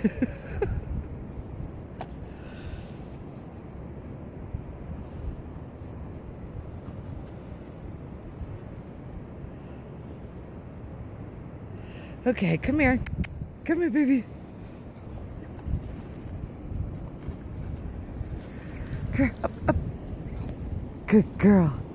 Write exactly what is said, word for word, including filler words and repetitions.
Okay, come here. Come here, baby. Come here, up, up. Good girl.